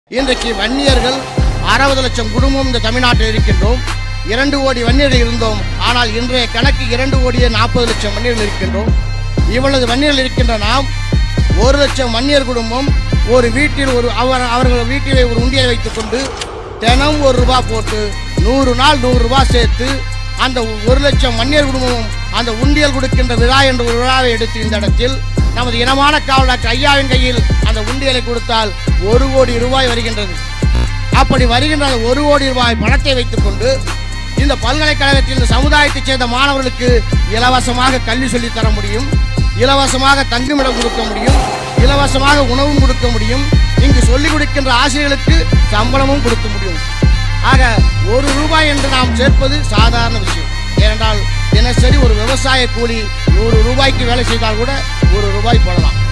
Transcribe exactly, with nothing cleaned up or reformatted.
இன்றைக்கு வன்னியர்கள் அறுபது லட்சம் குடும்பம் இந்த தமிழ்நாட்டில் இருக்கின்றோம். இரண்டு கோடி வன்னியர்கள் இருந்தோம். ஆனால் இன்றைய கணக்கு இரண்டு கோடியே நாற்பது லட்சம் வன்னியர்கள் இருக்கின்றோம். இவ்வளவு வன்னியர்கள் இருக்கின்ற நாம் ஒரு லட்சம் வன்னியர் குடும்பம் ஒரு வீட்டில் ஒரு அவர் அவர்கள் வீட்டிலே ஒரு உண்டியலை வைத்துக் கொண்டு தினம் ஒரு ரூபா போட்டு நூறு நாள் நூறு ரூபாய் சேர்த்து அந்த ஒரு லட்சம் வன்னியர் குடும்பமும் அந்த உண்டியல் கொடுக்கின்ற விழா என்ற ஒரு விழாவை எடுத்து இந்த இடத்தில் நமது இனமான காவல் டாக்டர் ஐயாவின் கையில் அந்த உண்டியலை கொடுத்தால் ஒரு கோடி ரூபாய் வருகின்றது. அப்படி வருகின்ற ஒரு கோடி ரூபாய் பணத்தை வைத்துக் கொண்டு இந்த பல்கலைக்கழகத்தில் இந்த சமுதாயத்தைச் சேர்ந்த மாணவர்களுக்கு இலவசமாக கல்வி சொல்லித் தர முடியும், இலவசமாக தங்குமிடம் கொடுக்க முடியும், இலவசமாக உணவும் கொடுக்க முடியும், இங்கு சொல்லிக் கொடுக்கின்ற ஆசிரியர்களுக்கு சம்பளமும் கொடுக்க முடியும். ஆக ஒரு ரூபாய் என்று நாம் சேர்ப்பது சாதாரண விஷயம். ஏனென்றால் தினசரி ஒரு விவசாய கூலி நூறு ரூபாய்க்கு வேலை செய்தால் கூட ஒரு ரூபாய் போடலாம்.